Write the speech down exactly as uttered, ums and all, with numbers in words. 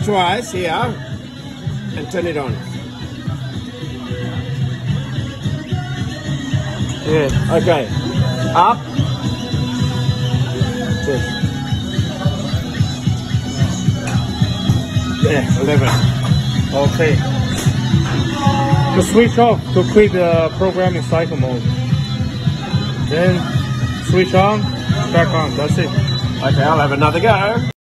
twice here and turn it on. Yeah. Okay. Up. Yes. Yeah, eleven. Okay. To switch off to quit the program in cycle mode. Then switch on, back on. That's it. Okay, I'll have another go.